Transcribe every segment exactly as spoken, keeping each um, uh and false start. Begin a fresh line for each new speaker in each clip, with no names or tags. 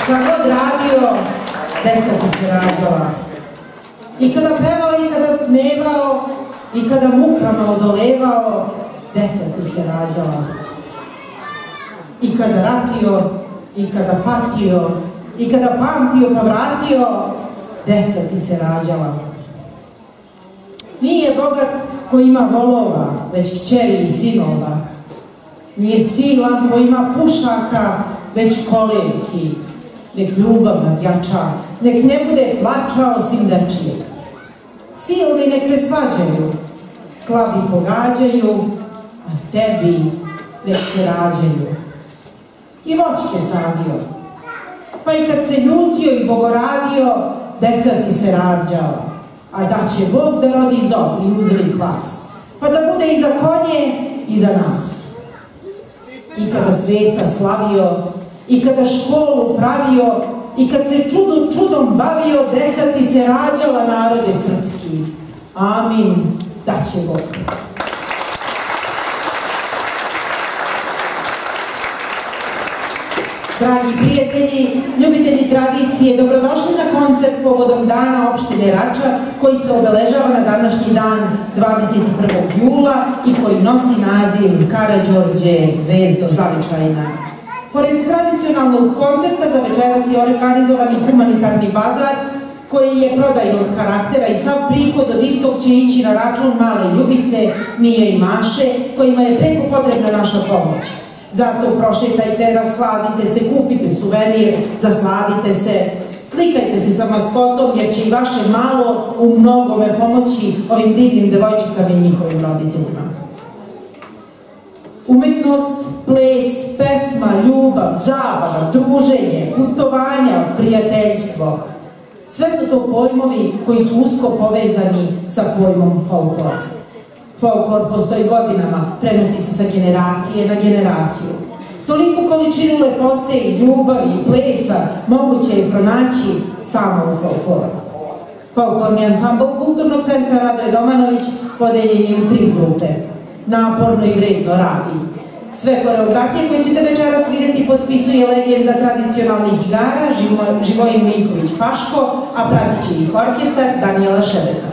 Šta god radio, deca ti se rađala. I kada pevao, i kada snevao, i kada mukama odolevao, deca ti se rađala. I kada ratio, i kada patio, i kada pamtio pa vratio, deca ti se rađala. Nije bogat ko ima volova, već kćeri i sinova. Nije silan ko ima pušaka, već kolijevki. Nek ljubav nadjača, nek ne bude plača osim dečijeg. Silni nek se svađaju, slabi pogađaju, a tebi nek se rađaju. I voćke sadio, pa i kad se ljutio i bogoradio, deca ti se rađala. A da će Bog da rodi zob i uzeli kvas, pa da bude i za konje i za nas. I kada sveca slavio, i kada školu pravio, i kad se čudom čudom bavio, deca ti se rađala, narode srpski. Amin, da će Bog. Dragi prijatelji, ljubitelji tradicije, dobrodošli na koncert povodom Dana opštine Rača, koji se obeležava na današnji dan dvadeset prvog jula i koji nosi naziv Karađorđe, zvezdo zavičajna. Pored tradicionalnog koncerta za večeras je organizovan i humanitarni bazar koji je prodajnog karaktera i sav prihod od istog će ići na račun male Ljubice, Mije i Maše, kojima je preko potrebna naša pomoć. Zato prošetajte, rasladite se, kupite suvenir, zasladite se, slikajte se sa maskotom jer će i vaše malo u mnogome pomoći ovim divnim devojčicama i njihovim roditeljima. Umetnost, ples, pesma, ljubav, zabava, druženje, putovanja, prijateljstvo. Sve su to pojmovi koji su usko povezani sa pojmom folklora. Folklor postoji godinama, prenosi se sa generacije na generaciju. Toliku količinu lepote i ljubavi i plesa moguće je pronaći samo u folkloru. Folklorni ansambl Kulturnog centra Radoje Domanović podeljen je u tri grupe. Naporno i vredno radi. Sve koreografije koje ćete večeras vidjeti potpisuje legenda tradicionalnih igara Živojin Miljković-Paško, a pratit će ih orkestar Danijela Šebeka.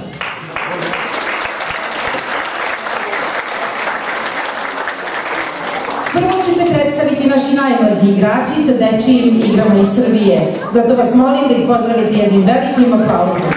Prvo će se predstaviti naši najmlađi igrači sa dečijim igrama iz Srbije. Zato vas molim da ih pozdravite jednim velikim aplauzom.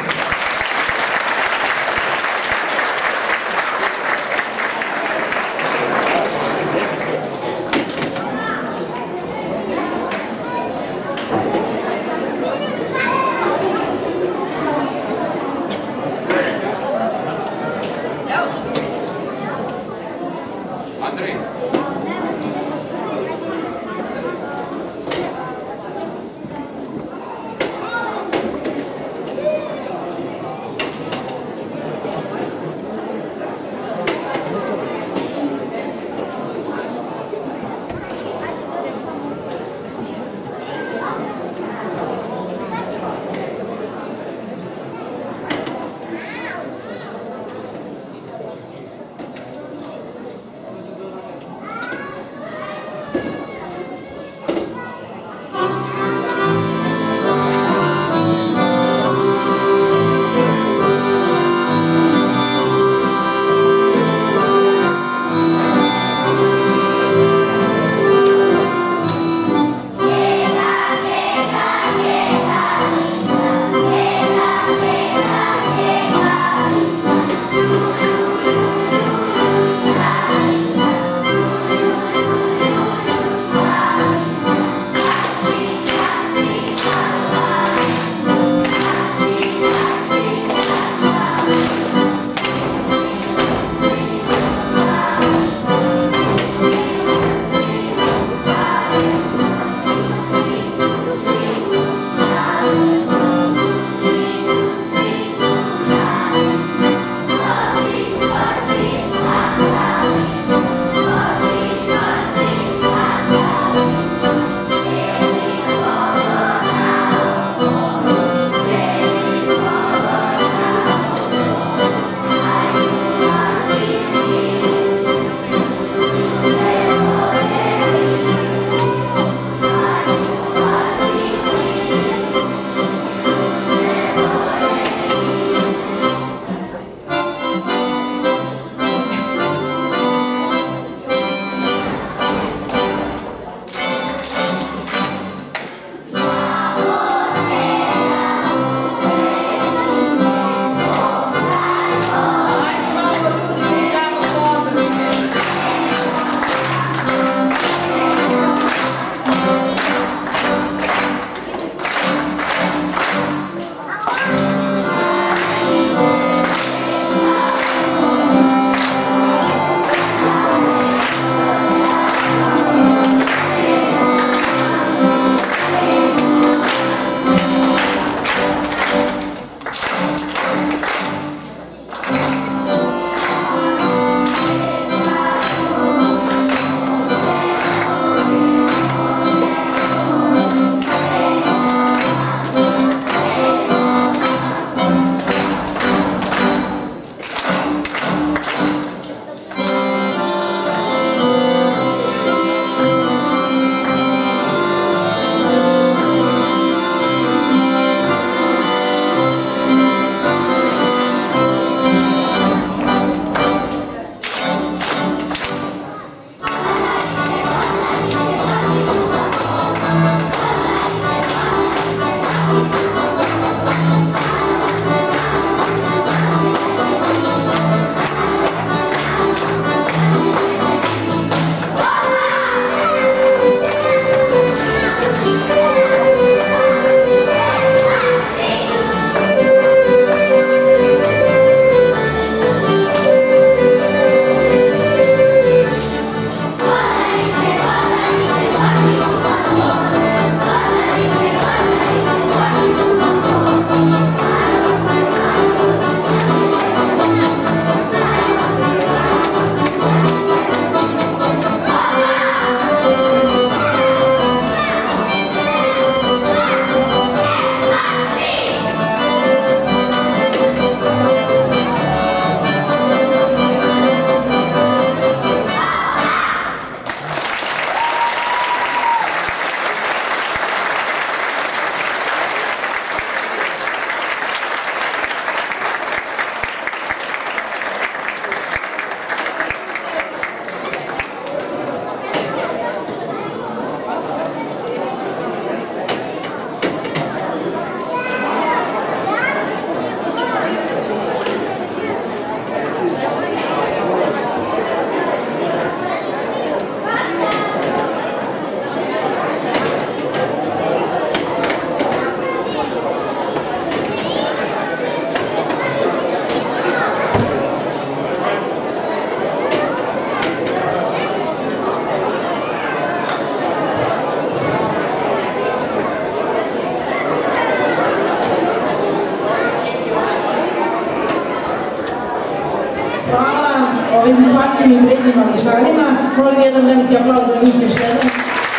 slatkim i vrednim mališanima. Molim jedan veliki aplauz za njih još jedan.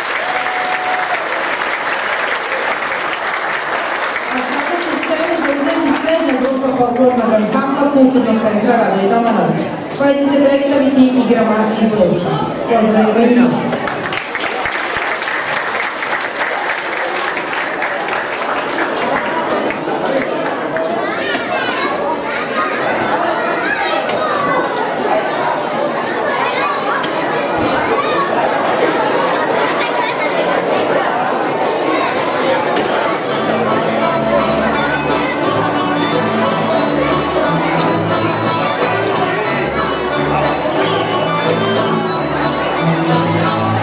A sada će scenu zauzeti srednja grupa folklornog ansambla Kulturnog centra Radoje Domanović, koja će se predstaviti igrama iz Luča. Pozdravimo i njih.
Thank you.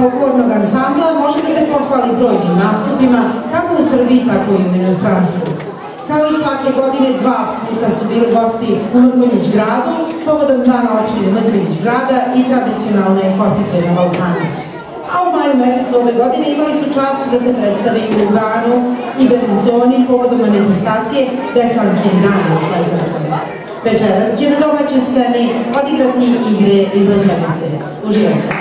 folklornog ansambla može da se pohvali brojnim nastupima, kako u Srbiji, tako i u inostranstvu. Kao i svake godine, dva puta su bili gosti u Mrkonjić gradu, povodom dana opštine Mrkonjić grada i tradicionalne kosikve na Balkanu. A u maju mesecu ove godine imali su čast da se predstave i u Luganu i Belinzoni povodom manifestacije Desanke dana u Švajcarskoj. Večeras će na domaćoj sceni odigrati igre iz Lazarnice. Uživajte!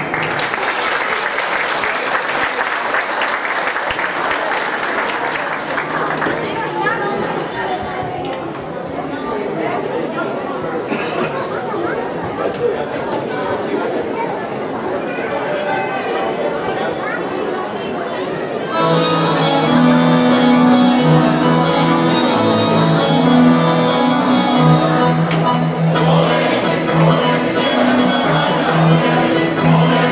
Thank you.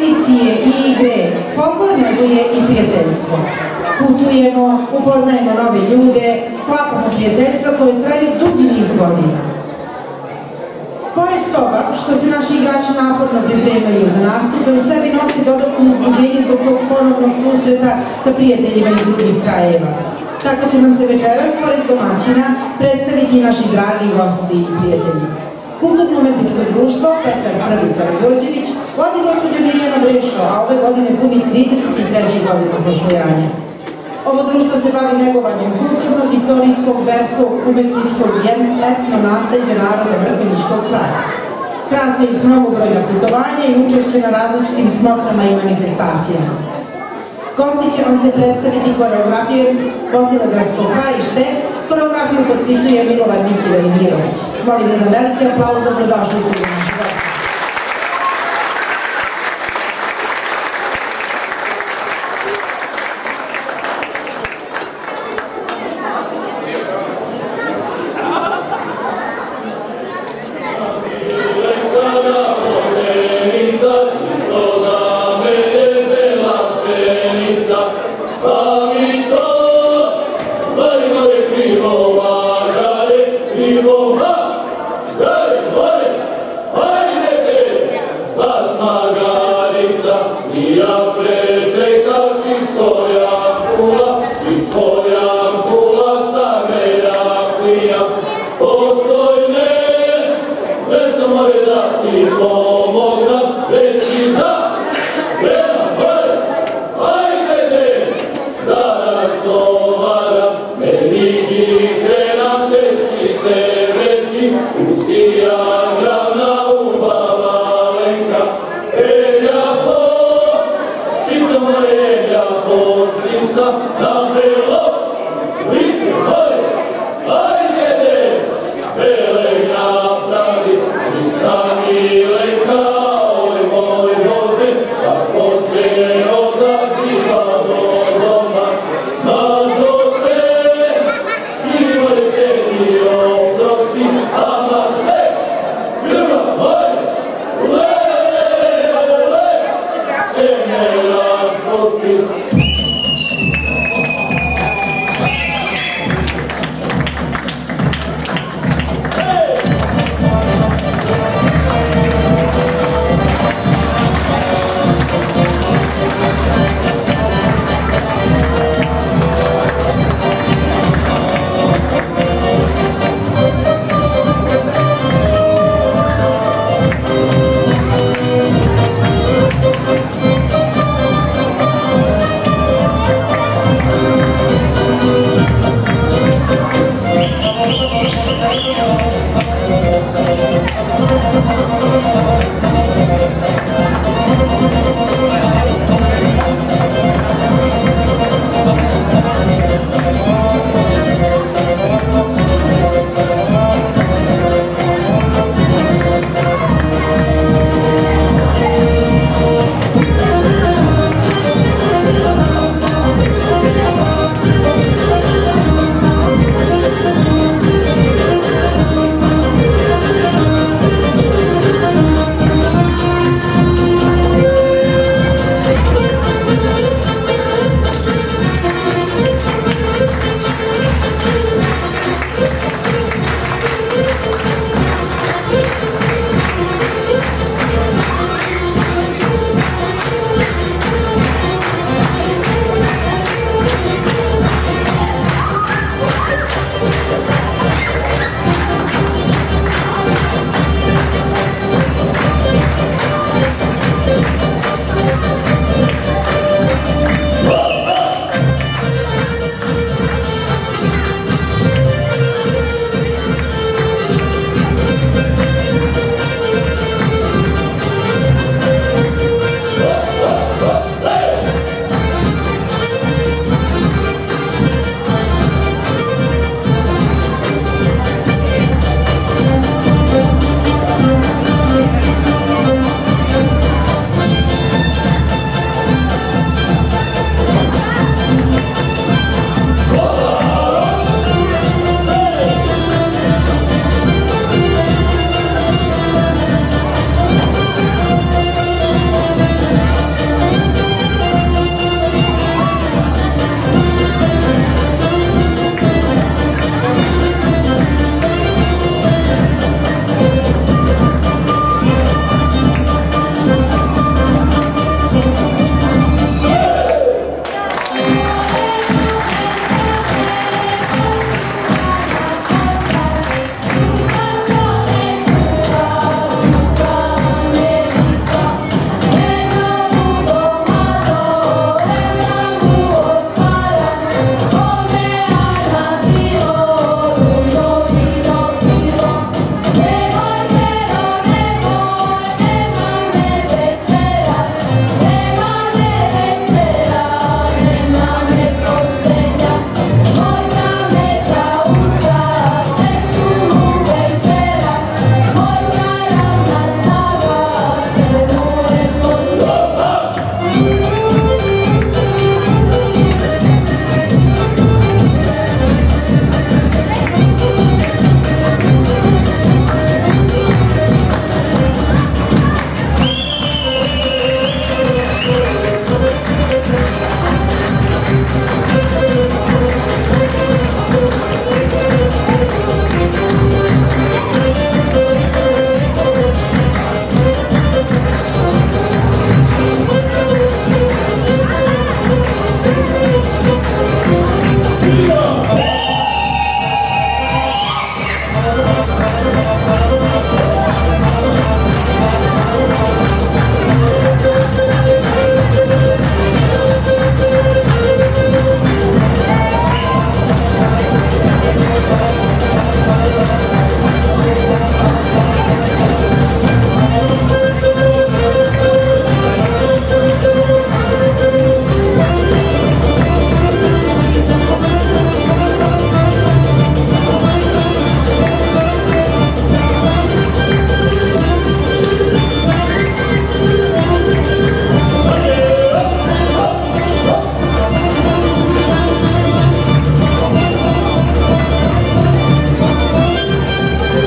tradicije i igre, folklor neguje i prijateljstvo. Putujemo, upoznajemo nove ljude, sklapamo prijateljstva koje traju dugi niz godina. Pored toga što se naši igrači naporno pripremaju za nastupe, u sebi nosi dodatno uzbuđenje zbog tog ponovnog susreta sa prijateljima iz drugih krajeva. Tako će nam se večeras, pored domaćina, predstaviti naši dragi gosti i prijatelji. Kulturno-umetničko društvo Petar Prvi Karađorđević vodi gospođa Mirjana Brešo, a ove godine puni trideset treću godinu postojanja. Ovo društvo se bavi negovanjem kulturnog, istorijskog, verskog, umetničkog i etno nasleđa naroda Mrkonjiškog kraja. Krase ih mnogobrojna putovanja i učešće na različitim smokrama i manifestacijama. Gosti će vam se predstaviti koreografijom Bosilegarsko krajište. Koreografiju potpisuje Milovan Miki Velimirović. Molim jedan veliki aplauz za dobrodošlicu za naše goste.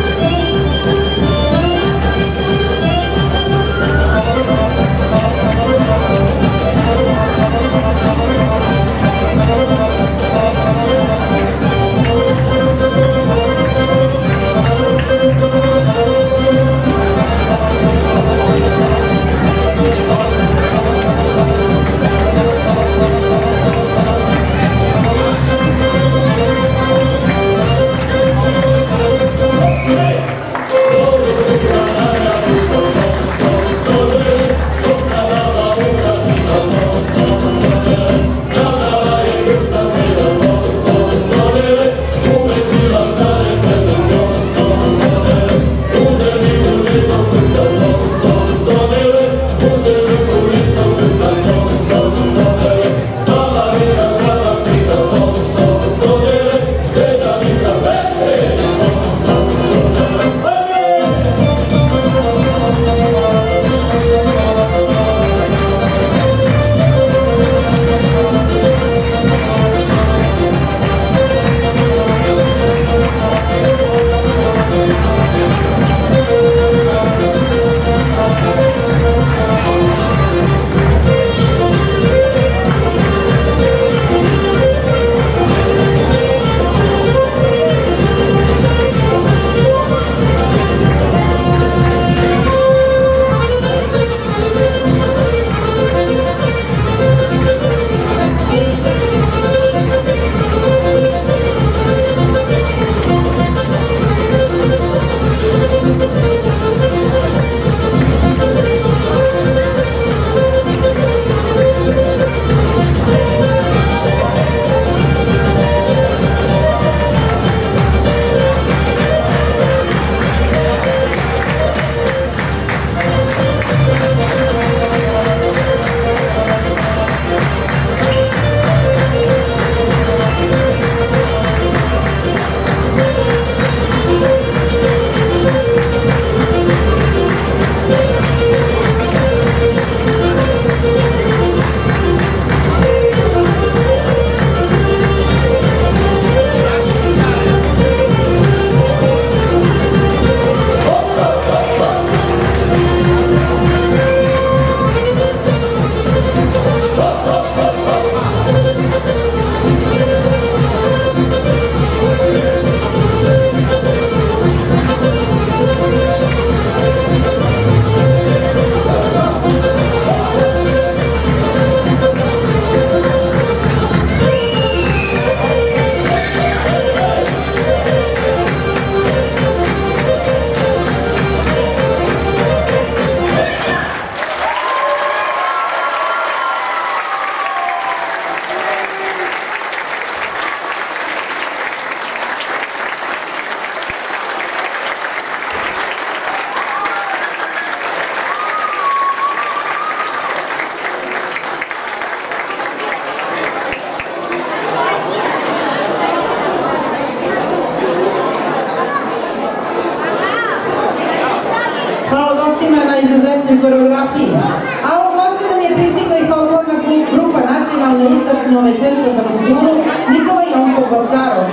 izuzetnoj koreografiji. A u gosti nam je pristigla i folklorna grupa Nacionalne ustanove Centra za kulturu Nikola Jonko Balcarov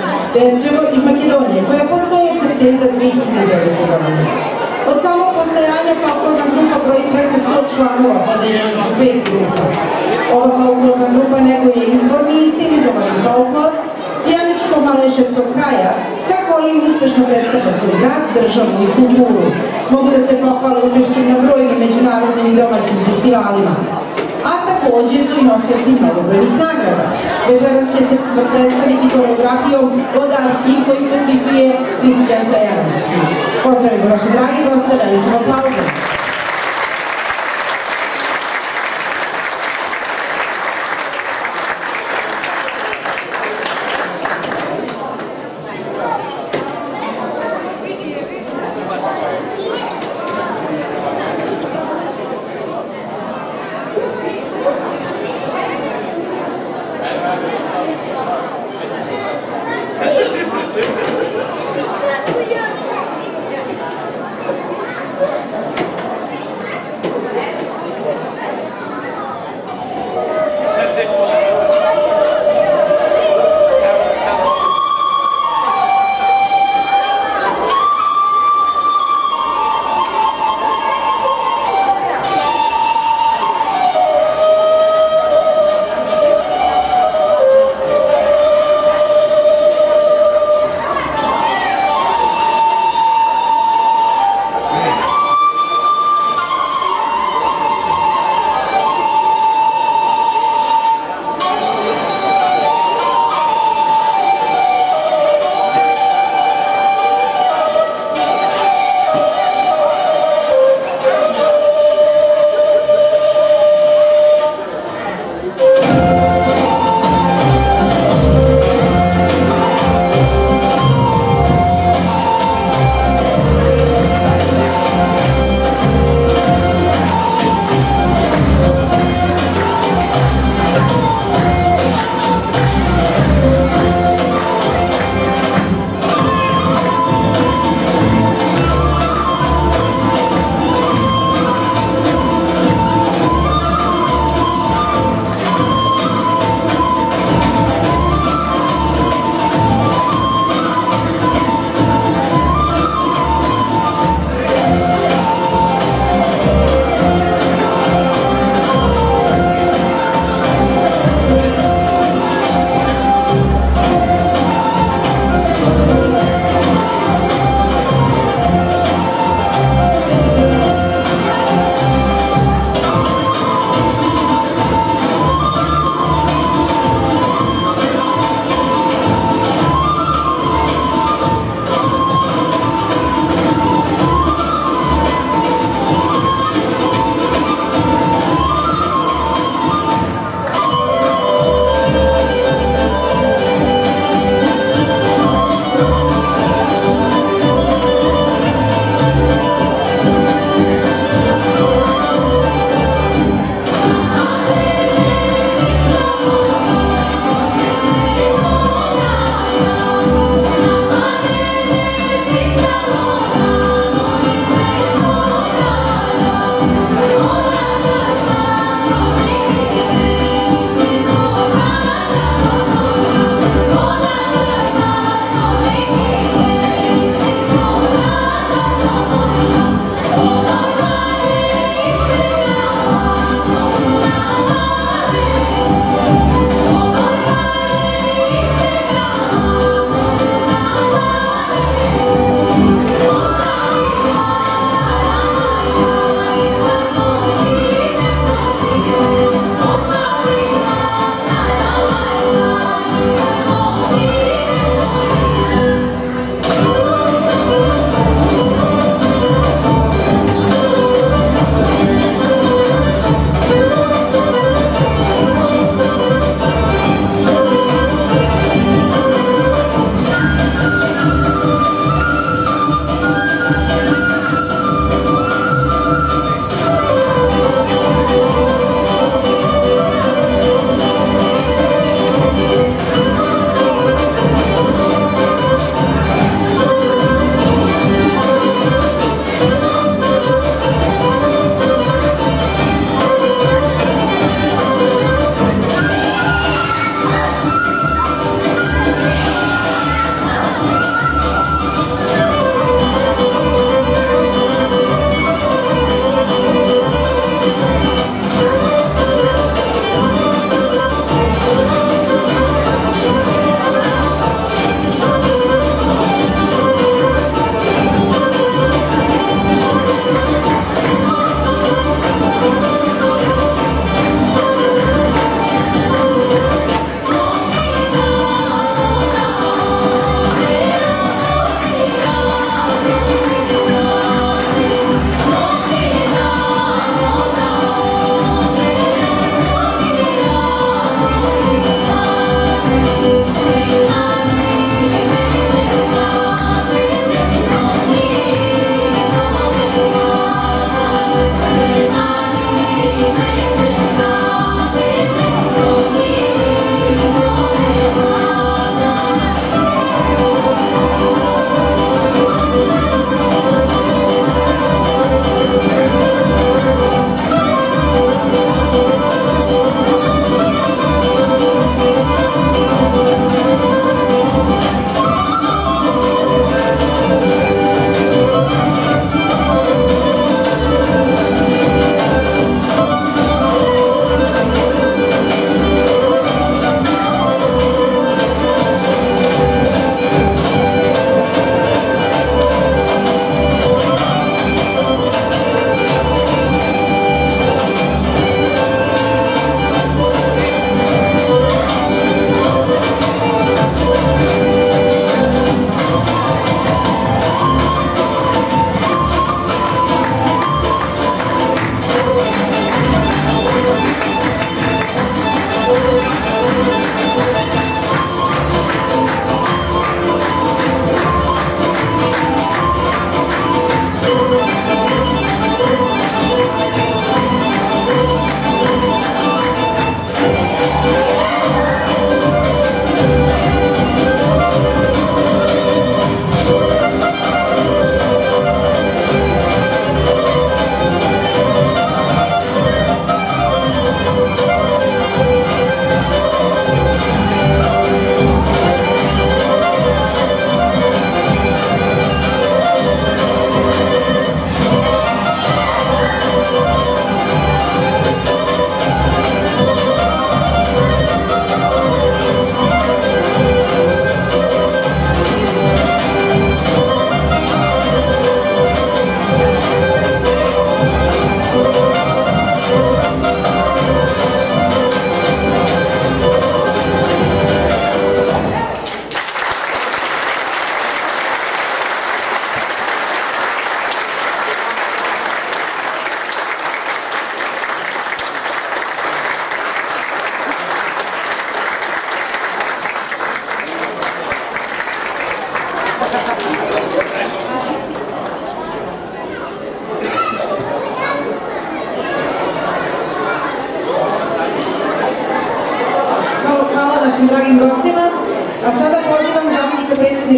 iz Makedonije, koja postoji od septembra dve hiljade devete. godine. Od samog postojanja folklorna grupa broji preko sto članova, podeljena na pet grupa. Ova folklorna grupa neguje izvorni i stilizovani folklor Pjaničko-Maleševskog kraja, sa kojim uspešno predstavlja svoj grad, državu i kulturu. Mogu da se pohvale učešćem na brojnim međunarodnim i domaćim festivalima. A takođe su i nosioci mnogobrojnih nagrada. Večeras će se predstaviti koreografijom od Arki koju potpisuje Kristijan Klejanovski. Pozdravimo vaše dragi goste, velikim aplauzom.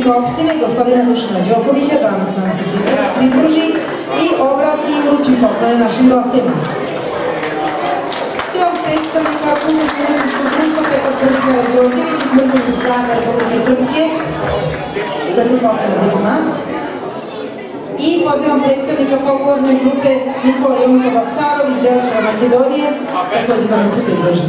predsednika opštine, gospodina Dušana Đokovića, da nam se pridruži i obrati i uruči poklone našim gostima. Imam predstavnika kulturno-umetničkog društva Petar Prvića Đorđević iz Mrkonjić grada Republike Srpske da se poklone od nas. I pozivam predstavnika folklorne grupe Nikola Jonkova-Carov iz Delčeva Makedonije, takođe da nam se pridruži.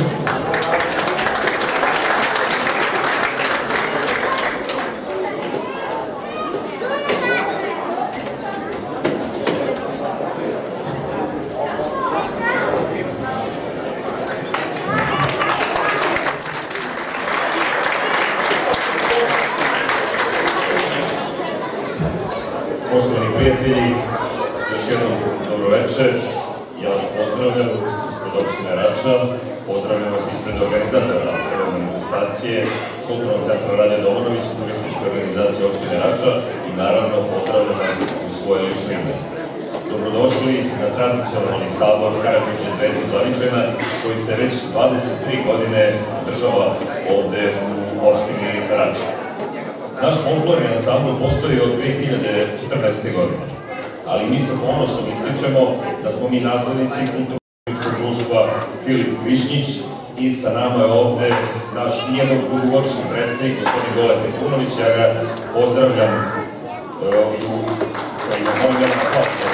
Poštovani prijatelji, još jednom dobro večer. Ja vas pozdravljam od opštine Rača, pozdravljam vas ispred organizatora ove manifestacije, Kulturnog centra Rade Domonović, turističke organizacije opštine Rača i naravno pozdravljam vas u svoje lično ime. Dobrodošli na tradicionalni sabor Karadžića Zvezdu Zvaničana koji se već dvadeset tri godine održava ovde u opštini Rača. Naš folklorni ansambl postoji od dve hiljade četrnaeste. godine, ali mi sa ponosom ističemo da smo mi naslednici kulturno-umetničkog društva Filip Višnjić i sa nama je ovde naš njegov dugogodišnji predsednik, gospodin Gole Petunović. Ja ga pozdravljam u molim na hvala.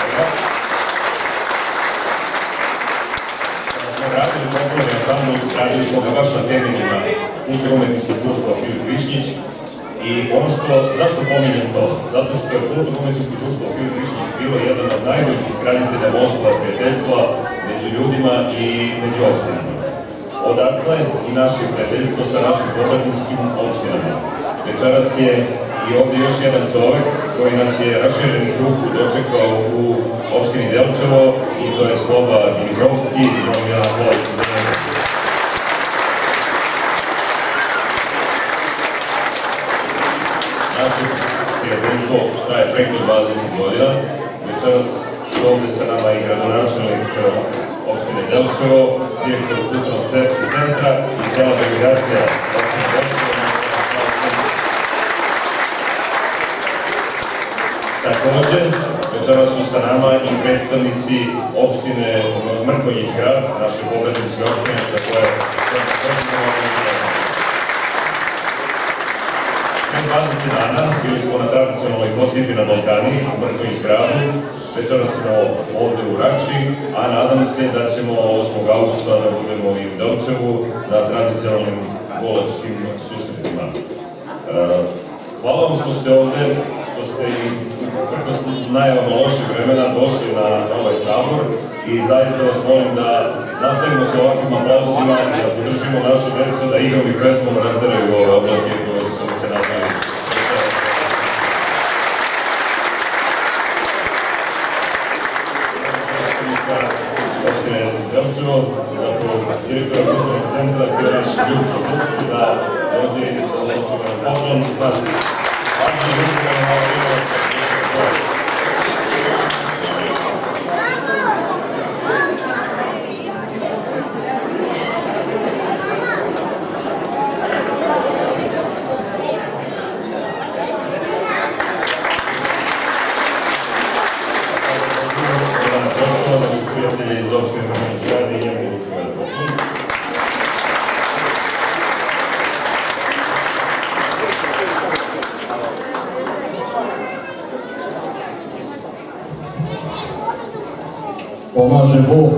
Kada smo radili folklorni ansambl, radili smo ga baš na temeljima kulturno-umetničkog društva Filip Višnjić. I ono što, zašto pominjem to? Zato što je kulturno-umetničko društvo Filip Višnjić bilo jedan od najboljih graditelja mostova prijateljstva među ljudima i među opštinama. Odatle i naše prijateljstvo sa našim povratničkim opštinama. Večeras je i ovde još jedan čovek koji nas je raširenih ruku dočekao u opštini Delčevo i to je Sloba Dimitrovski i molim jedan aplauz za njega. Naše prijateljstvo traje preko dvadeset godina. Večeras su ovde sa nama i gradonačelnik opštine Delčevo, direktor Kulturnog centra i cela delegacija opštine Delčevo. Takođe, večeras su sa nama i predstavnici opštine Mrkonjić grad, naše povratničke opštine sa koje dvadeset dana bili smo na tradicionalnoj kositi na Balkani, u Mrkonjić gradu. Večeras smo ovde u Rači, a nadam se da ćemo osmog avgusta da budemo i u Delčevu na tradicionalnim golačkim susretima. Hvala vam što ste ovde, što ste i preko najavama loših vremena došli na ovaj sabor i zaista vas molim da nastavimo sa ovakvim aplauzima i da podržimo našu decu da igrom i pesmom nastavljaju ove oblasti koje su se napravili. Opštine Delčevo, direktora Kulturnog centra, koji je naš Ljubčo Kupski, da dođe i da dođe na poklon. Znači, važno je da je malo bilo prijatelje iz opštine Mrkonjić grada i njemu učinu da poklon.
Pomaže Bog.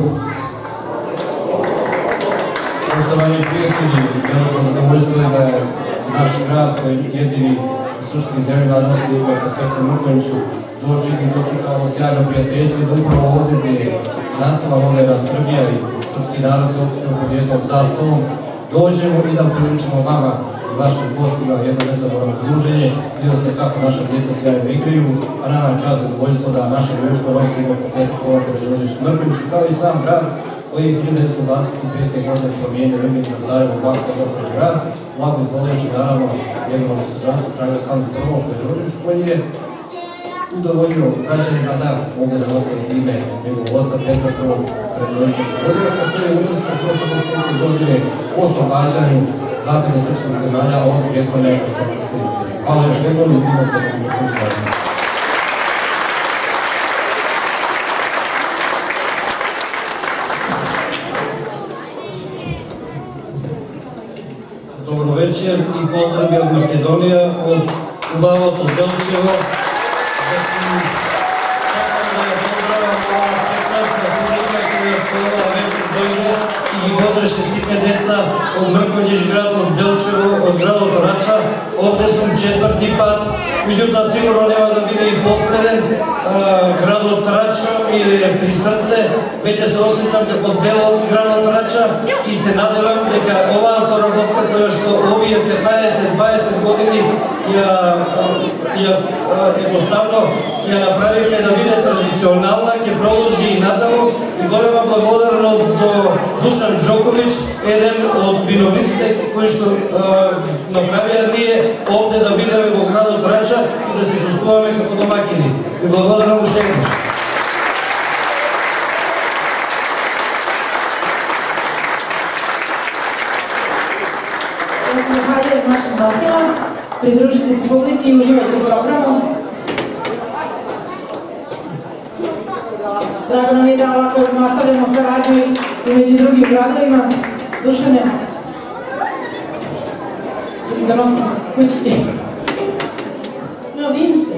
Poštovani prijatelji, veliko zadovoljstvo je da je naš grad koji jedini u srpskim zemljama nosi ime po Petru Mrkonjiću doživim dočekamo sjajno prijateljstvo i da upravo ovde gde je nastala modera Srbija i srpski narod se okupio pod jednom zastavom, dođemo i da priličimo vama i vašim gostima jedno nezaboravno druženje, vidjeli ste kako naša djeca sjajno igraju, a nama je čast zadovoljstvo da naše društvo nosimo po Petru Mrkonjiću, kao i sam grad koji je hiljadu devetsto dvadeset pete. godine promijenio ime na Carevo Vlako Dobreć grad, Vlako izvolejući naravno njegovom služanstvu kralja Aleksandra Prvog Petroviću, koji je udovoljio građanima da mogu da nose ime njegovog oca Petra Prvog Petrovića Zagorjevaca, koji je učestvovao osamdeset godine u oslobađanju zapadne srpskog zemalja ovog vijeka neko kapacitete. Hvala još jednom i time se učiniti. Dobro večer i pozdrav od Makedonija, od Ubava, od Delčeva. Zatim, sakon da je pozdravam ova prekrasna publika koja što ova večer dojde i odreše sitne deca od Mrkonjić grad, od Delčevo, od grada Rača. Ovde sam četvrti pat, međutim sigurno nema da bude i posleden. Grad od Rača mi je pri srce, već se osjećam kako delo od grada od Rača i se nadevam дека ova sоработка koja što ovije petnaесет дваесет години ја, ја едноставно ја направиме да биде традиционална, ќе продолжи и надалу и голема благодарност до Душан Джокович, еден од виновниците кои што направија ние овде да бидеме во градот Рача и да се чувствуваме како домакини. И благодарам уште еднаш.
Zahvaljujem našim gostima, pridružite se publici i uživajte u programu. Drago nam je da ovako nastavljamo saradnju i među drugim gradovima. Dušane, vidim da nosim kući novince.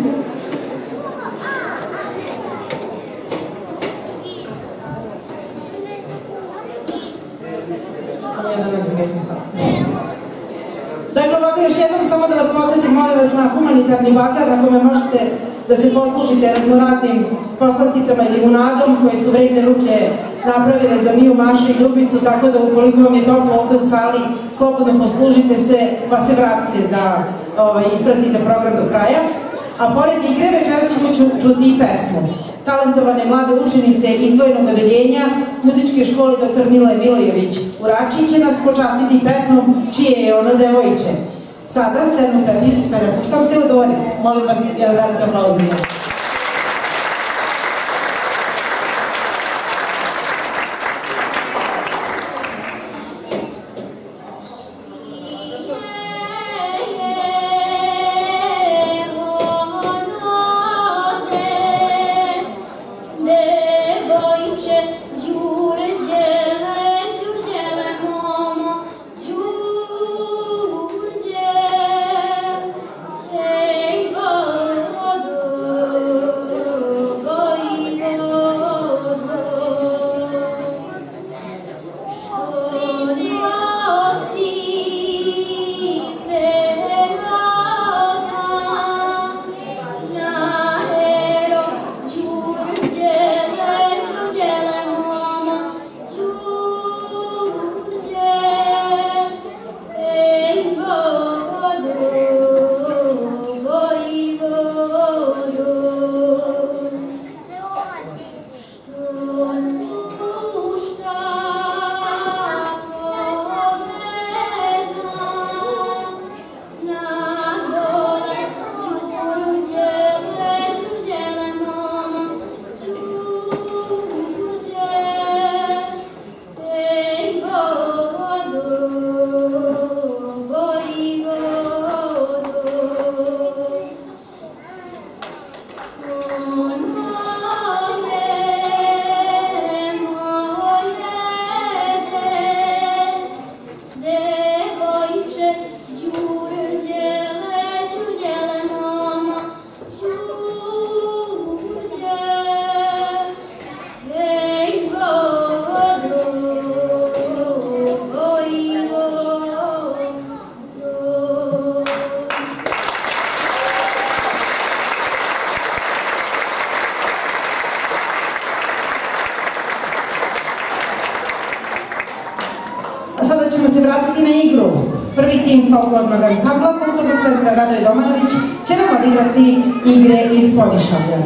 Samo ja da nađem gdje sam tamo. Dakle, ovako još jednom samo da vas podsjetim, molim vas na humanitarni bazar na kome možete da se poslužite raznoraznim poslasticama i limunadom koje su vredne ruke napravile za Miju, Mašu i Ljubicu, tako da ukoliko vam je toplo ovde u sali, slobodno poslužite se pa se vratite da ovaj, ispratite program do kraja. A pored igre večeras ćemo čuti i pesmu talentovane mlade učenice izdvojenog odeljenja muzičke škole doktor Miloje Milojević u Rači će nas počastiti pesmom Čije je ono devojče. Sada scenu prepuštam Teodori. Molim vas, jedan veliki aplauz za nju. Prvi tim folklornog ansambla Kulturnog centra Radoje Domanović će nam odigrati igre iz Polišavlja.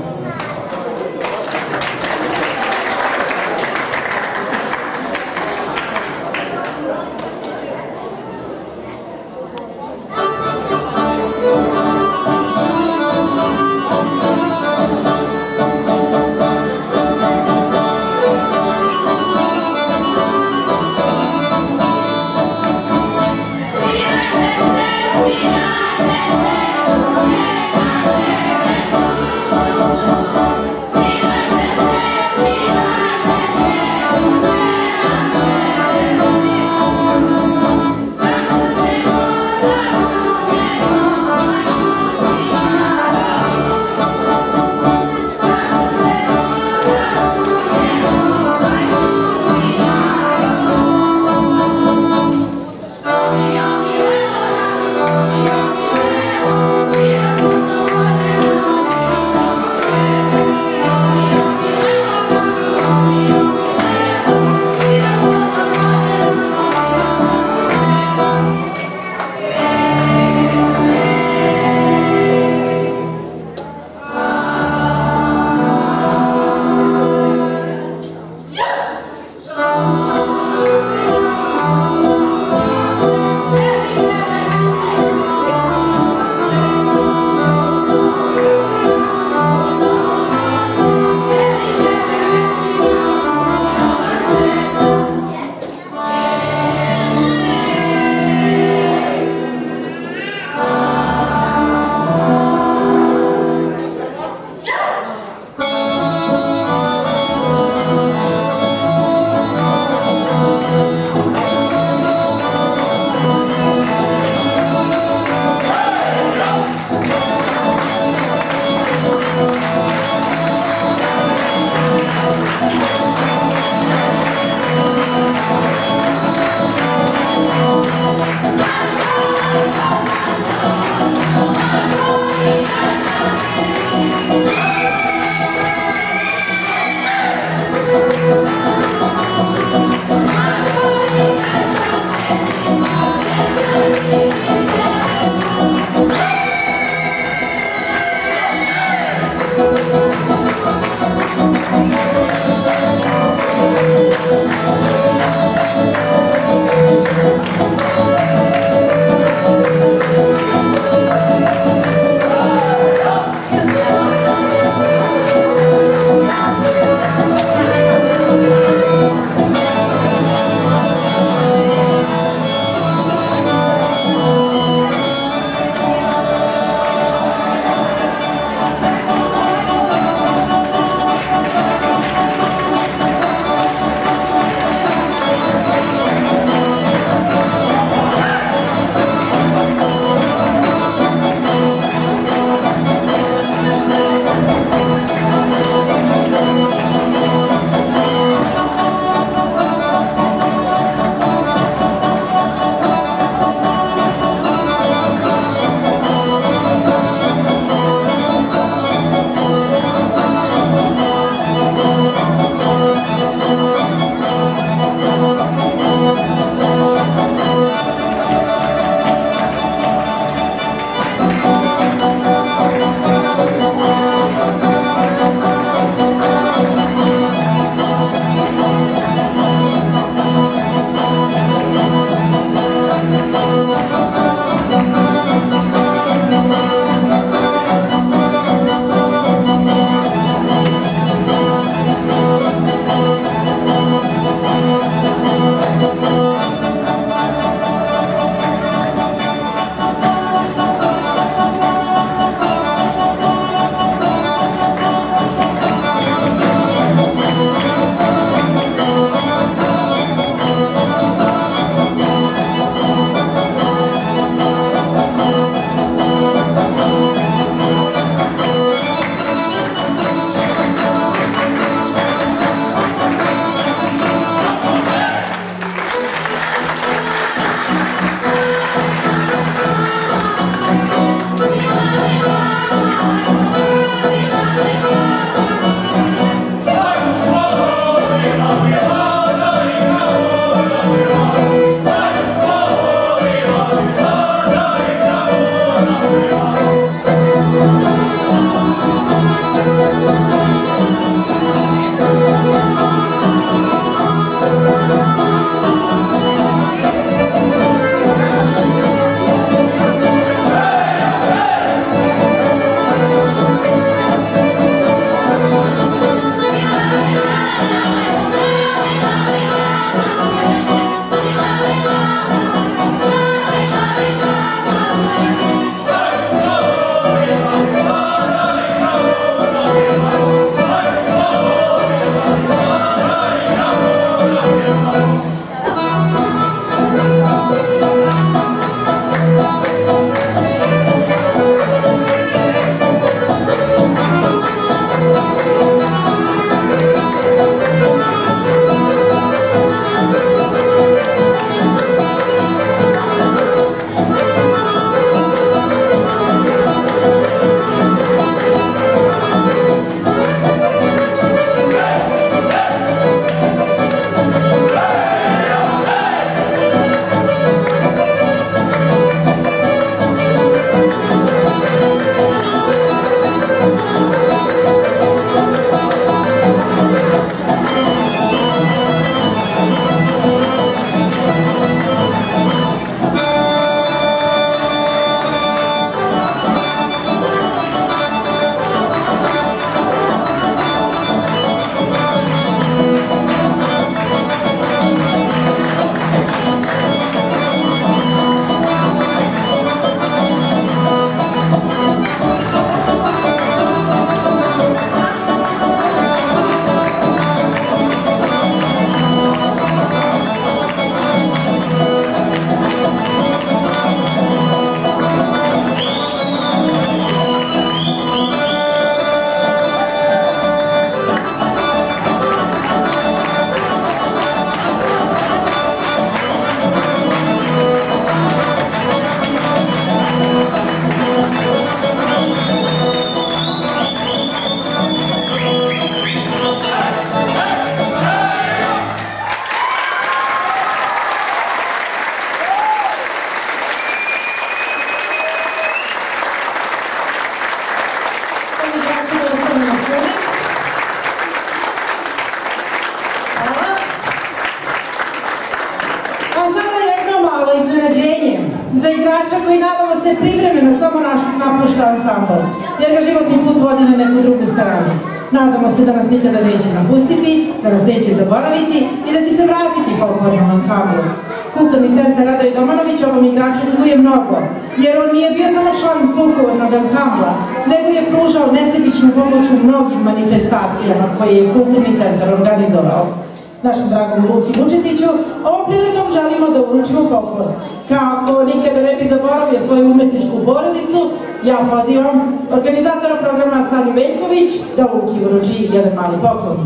igrača koji nadamo se privremeno samo napušta ansambl, jer ga životni put vodi na neku drugu stranu. Nadamo se da nas nikada neće napustiti, da nas neće zaboraviti i da će se vratiti folklornom ansamblu. Kulturni centar Radoje Domanović ovom igraču duguje mnogo, jer on nije bio samo član folklornog ansambla, nego je pružao nesebičnu pomoć u mnogim manifestacijama koje je Kulturni centar organizovao. Našem dragom Luki Vučetiću ovom prilikom želimo da uručimo poklon. Kako nikada ne bi zaboravio svoju umetničku porodicu, ja pozivam organizatora programa Sanju Veljković da Luki uruči jedan mali poklon.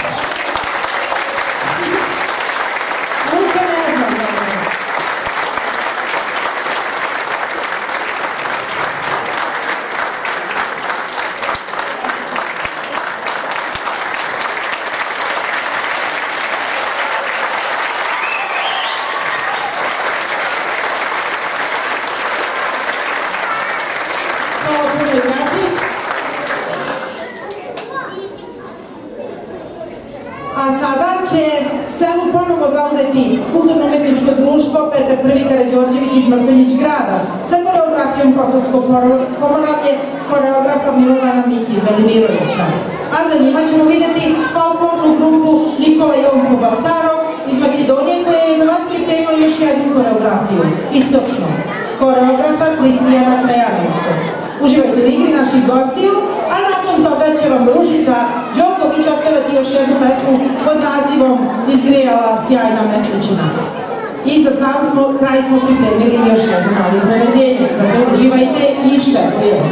Luka ne znam za mene. A sada će scenu ponovo zauzeti Kulturno-umetničko društvo Petar Prvi Karađorđević iz Mrkonjić grada sa koreografijom Kosovskog Pomoravlje, koreografa Milovana Miki Velimirovića. A za njima ćemo vidjeti folklornu grupu Nikola Jonko Balcarov iz Makedonije koja je za vas pripremila još jednu koreografiju, istočno, koreografa Kristijana Trajanovskog. Uživajte u igri naših gostiju, a nakon toga će vam Ružica Đoković otpevati još jednu pesmu pod nazivom Izgrijala sjajna mesečina. I za sam smo, kraj smo pripremili još jedno malo iznenađenje, zato uživajte i iščekujemo.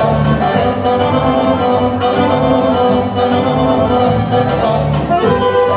Thank you.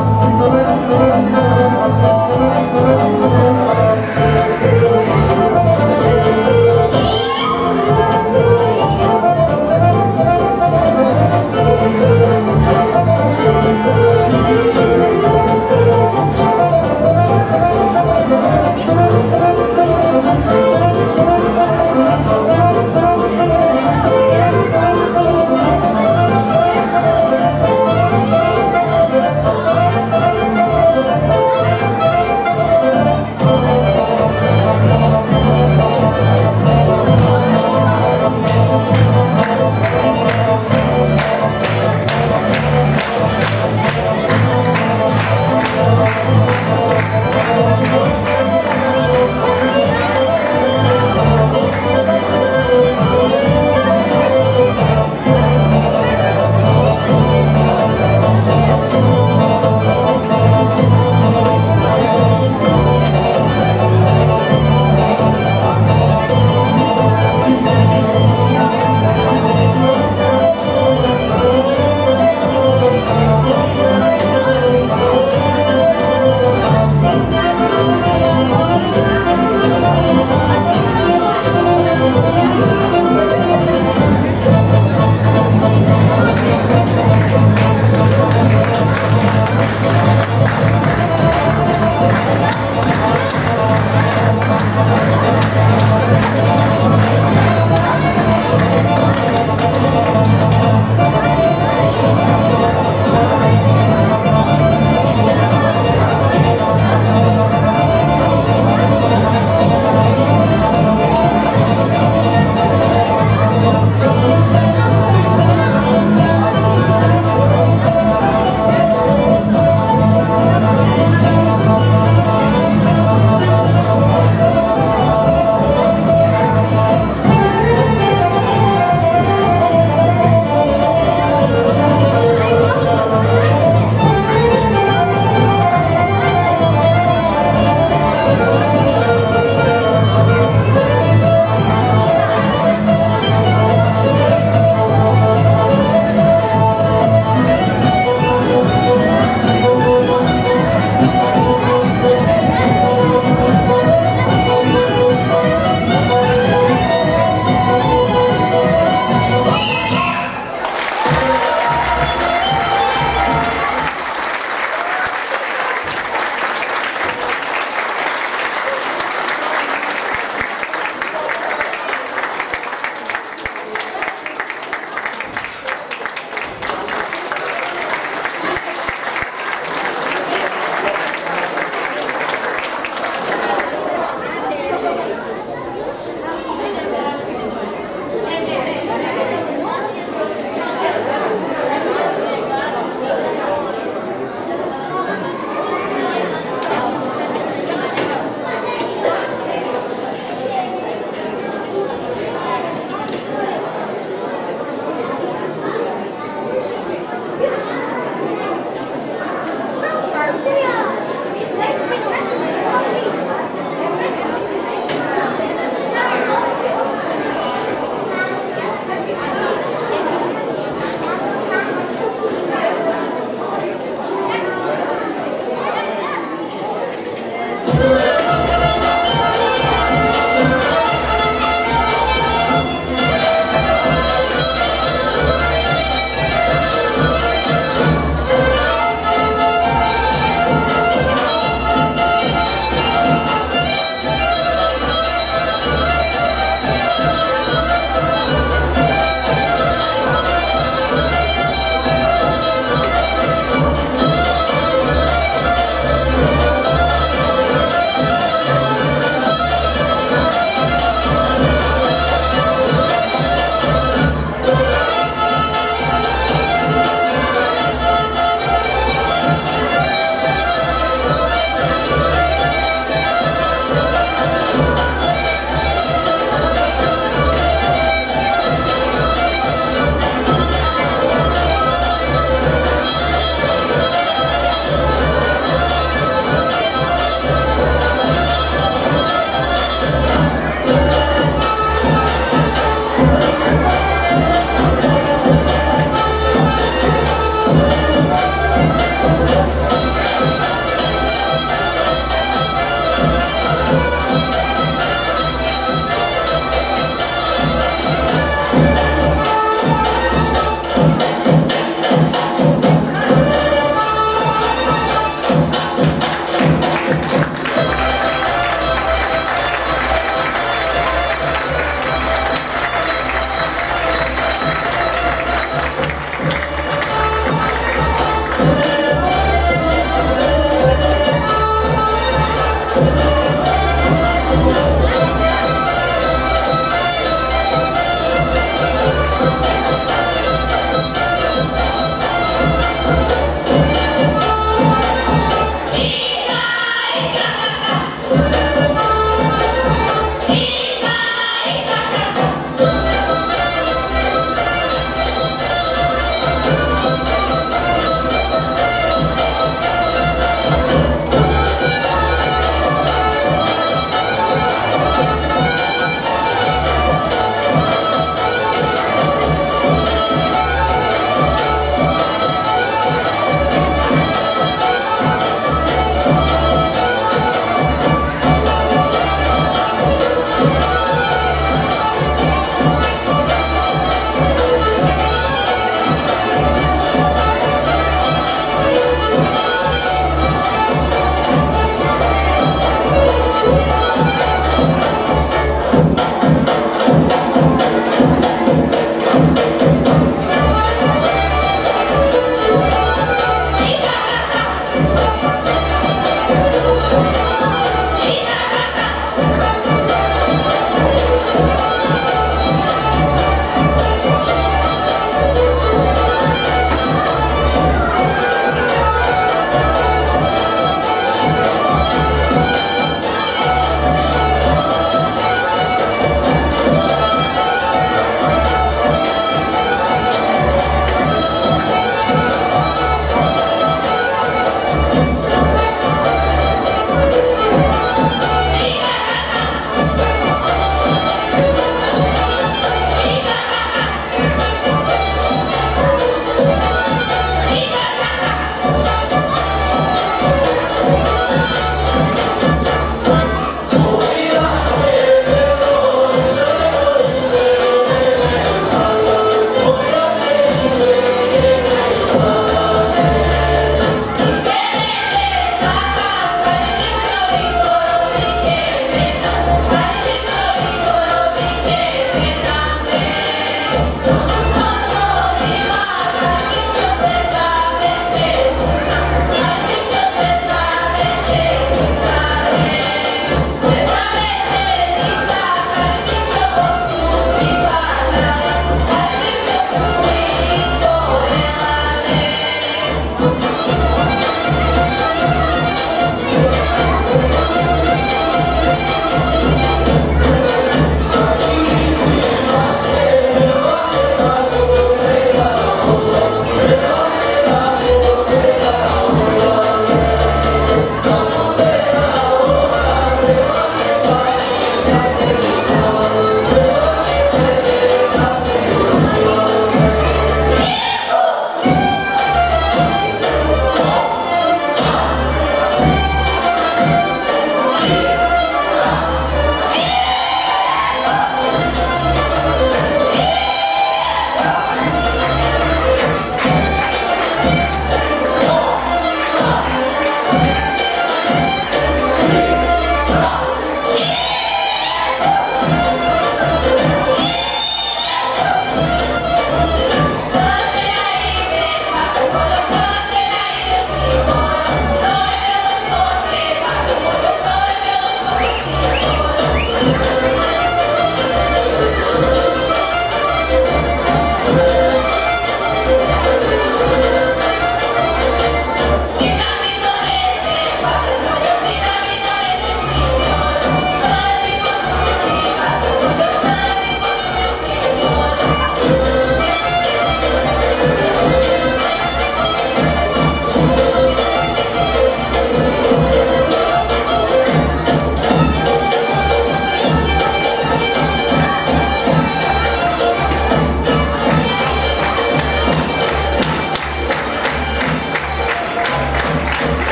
Thank you.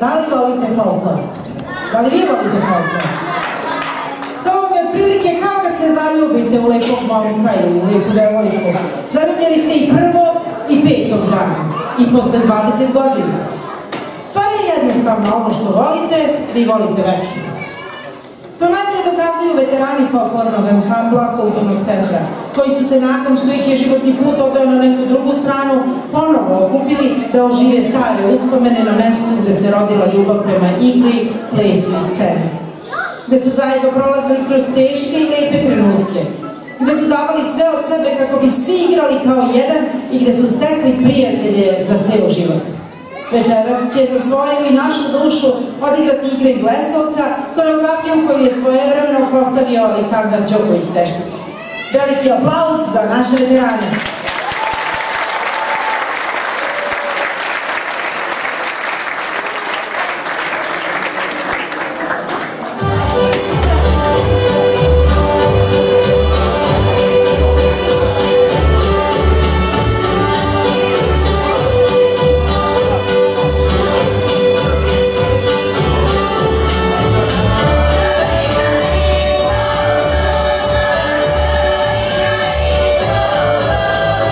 Da li volite folklor? Da li vi volite folklor? To vam je otprilike kao kad se zaljubite u lepog momka ili lepu devojku. Zaljubljeni ste i prvog i petog dana. I posle dvadeset godina. Stvar je jednostavno, ono što volite, vi volite večno. To najbolje dokazuju veterani folklornog ansambla Kulturnog centra, koji su se nakon što ih je životni put odveo na neku drugu stranu, ponovo okupili da ožive stare uspomene na mestu gde se rodila ljubav prema igri, plesu i sceni. Gde su zajedno prolazili kroz teške i lepe trenutke, gde su davali sve od sebe kako bi svi igrali kao jedan i gde su stekli prijatelje za ceo život. Večeras će za svoju i našu dušu odigrati igre iz Leskovca, koreografiju koju je svojevremeno postavio Aleksandar Đoković-Tešnik. Veliki aplauz za naše veterane.
Thank you.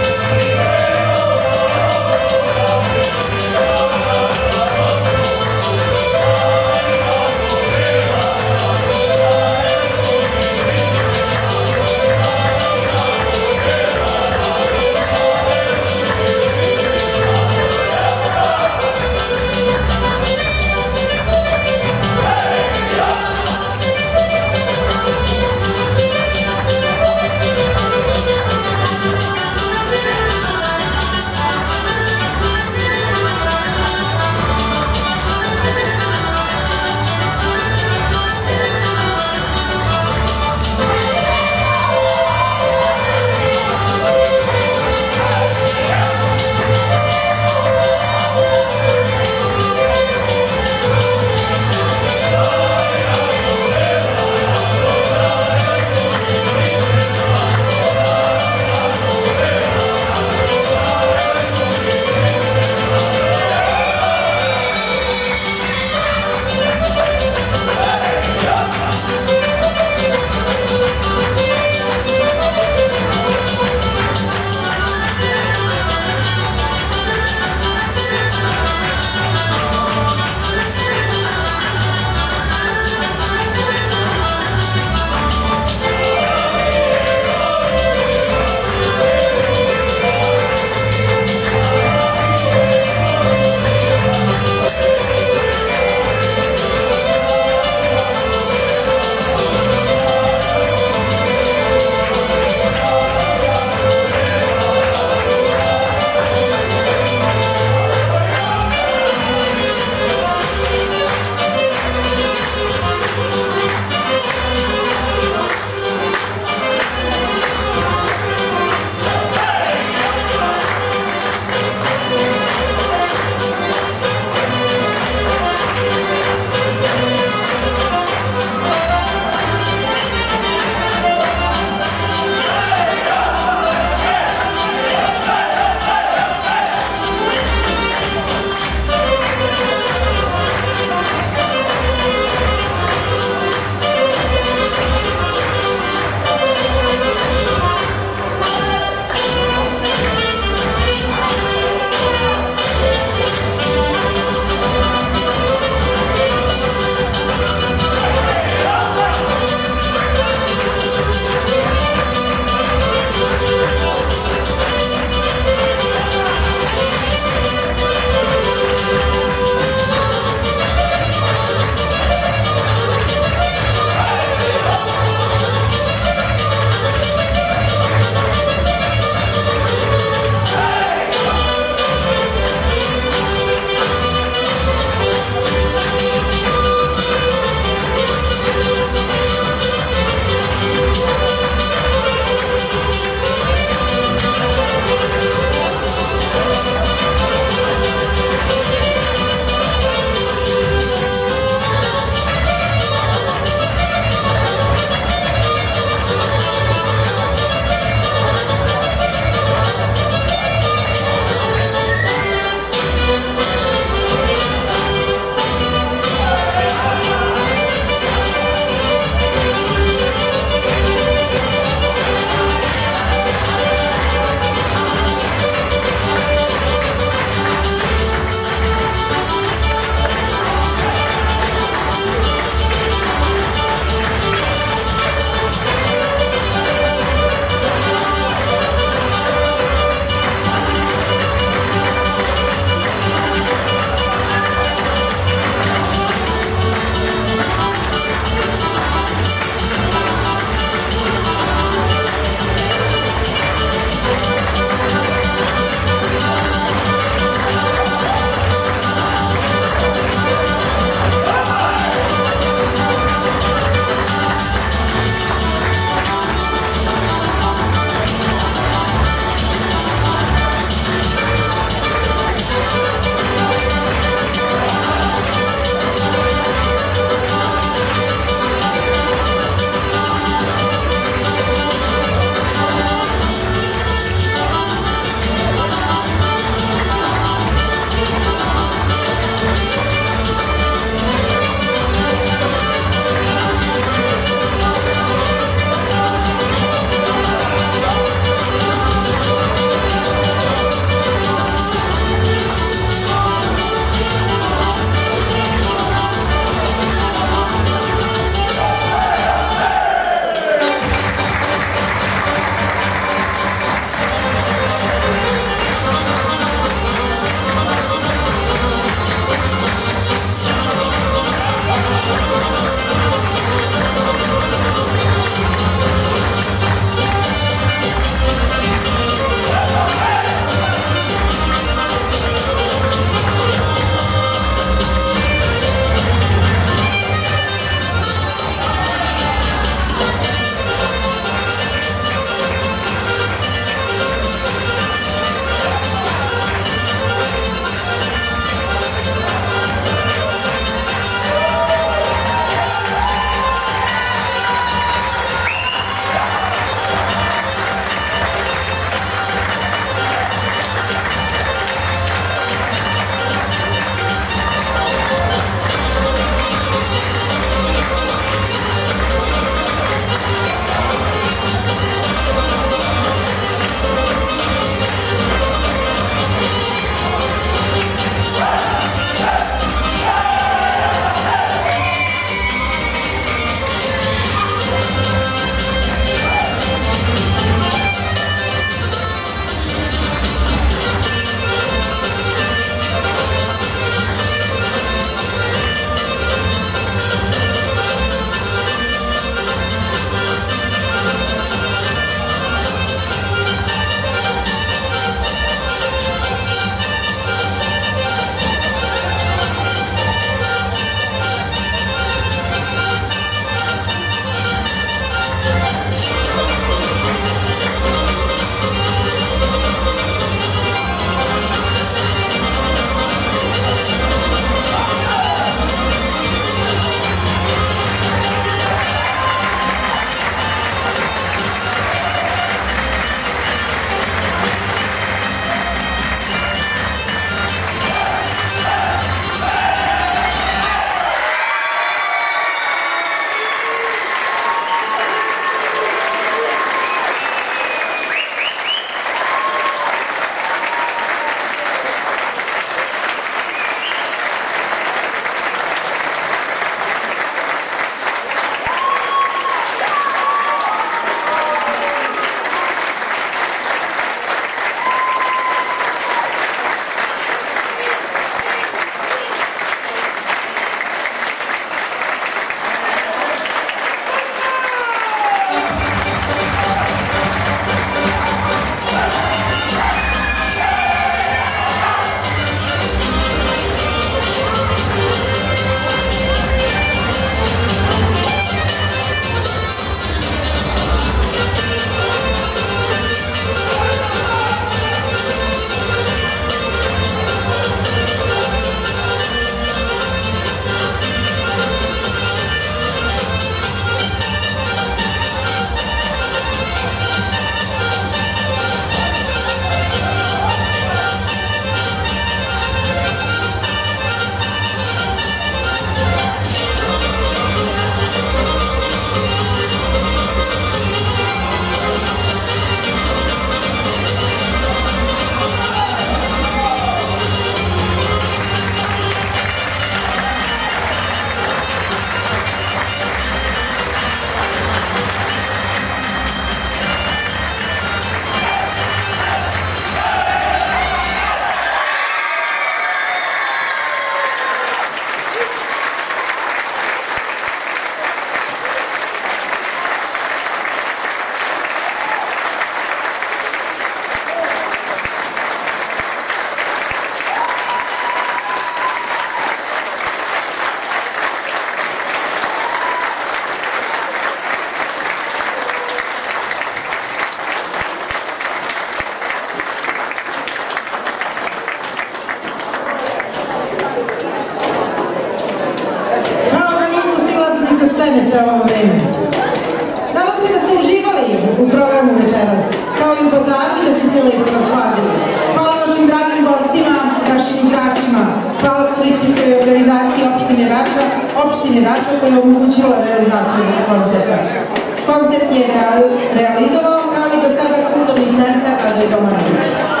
sve ovo vreme. Nadam se da ste uživali u programu večeras, kao i u bazaru i da ste se lepo rasladili. Hvala našim dragim gostima, našim igračima, hvala turističkoj organizaciji opštine Rača, opštine Rača koja je omogućila realizaciju koncerta. Koncert je realizovao kao i do sada kulturni centar Radoje Domanović.